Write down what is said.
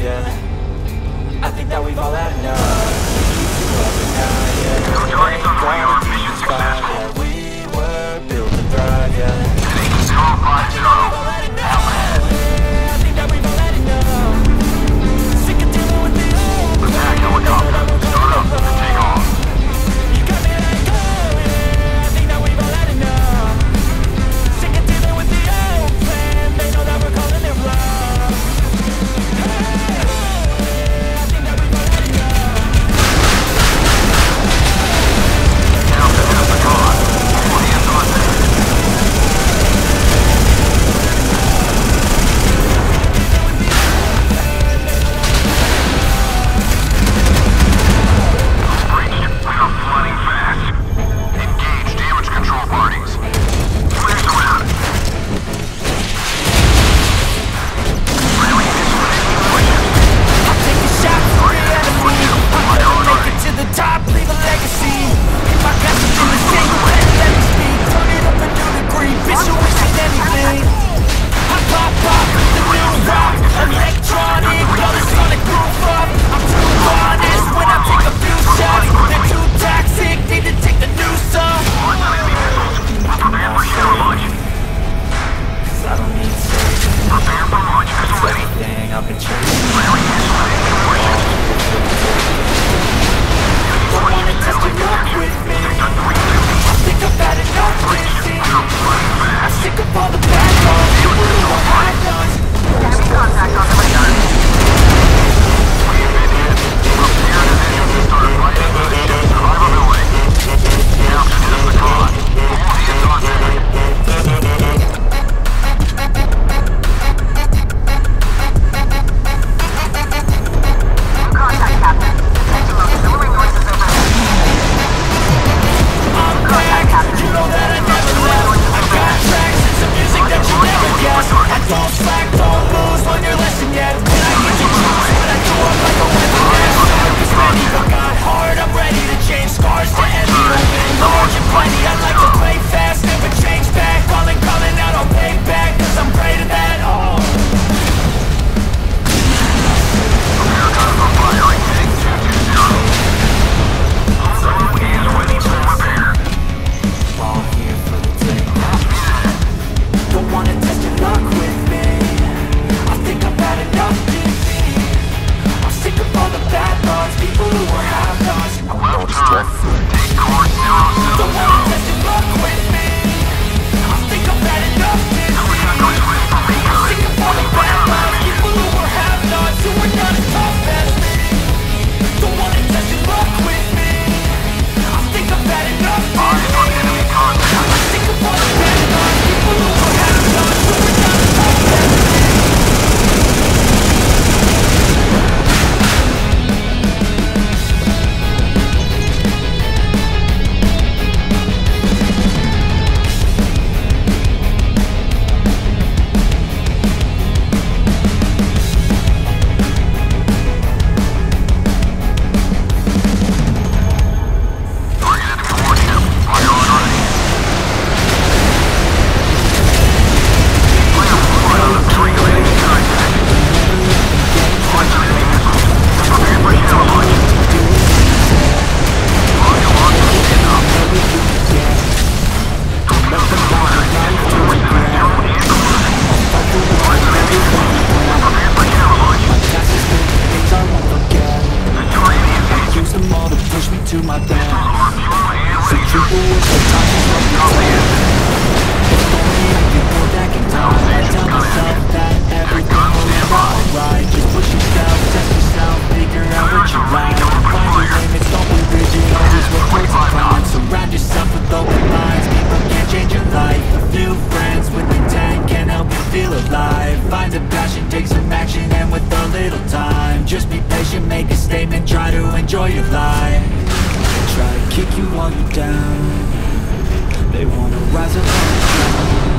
yeah. I think that we've all had enough. Keep you up at night, yeah. No targets on the radar. Mission Yeah, successful. we were built to thrive, yeah. Heading to 5-0. I think that we've all had enough. Sick of dealing with the old. Attack helicopter. Start up and take off. You got me let go, yeah. I think that we've all had enough. Sick of dealing with the old plan. They know that we're calling it bluff. I think that we've all had enough. Down to the god. All hands on deck. I've been chasing. Don't wanna test your luck with me. I think I've had enough dancing. I'm sick of all the bad luck. People who are high nuts. Enemy contact on the radar. We've been hit. Repair division to start fighting for the ship's survivability. Captain is the god. All hands on deck. Contact, Captain. Detecting auxiliary noises overhead. I'm back. You know that I never left. I got tracks and some music that you never guessed. I don't slack, don't lose, learn your lesson yet. When I get to choose what I do, I'm like a weapon nest. Is ready, but got hard. I'm ready to change scars to envy. Large and plenty, I like to play fast, never change back. Calling out, I'll pay back, cause I'm great at that. Oh. America's on fire. Heading 220. All hands ready to repair. All here for the day. Don't wanna test your luck with me. I think I've had enough defeat. I'm sick of all the bad thoughts, people who are half-nots. Left turn. Take course 0-0. Don't wanna test your luck with me. I think I've had enough defeat. I'm sick of all the bad thoughts, people who are half-nots, who are not as tough as me. Don't wanna test your luck with me. I think I've had enough Eyes on defeat. enemy contact. I'm sick of all the bad thoughts, people who are half-nots, who are not as tough as me. Target enemy warship. Fire on ready. Fire forward on the bearing of enemy contact. Launch enemy missiles. Prepare for shell launch. Rocket launcher stand up. Don't miss the fire. Force them at 0 and closing. Launch enemy missiles. Prepare for shell launch. The target is engaged. Use them all to push me to my death. Are fuel and ready to People with the time to copy it. If only I could go back in time. I tell myself that everything will be alright. Just push yourself, test yourself, figure out what you like. Find your limits, don't be rigid, always work towards a plan. Surround yourself with open minds, people can change your life. A few friends with intent can help you feel alive. Find a passion, take some action, and with a little time, just be patient, make a statement, try to enjoy your life. Try to kick you while you're down. They wanna rise up on the ground.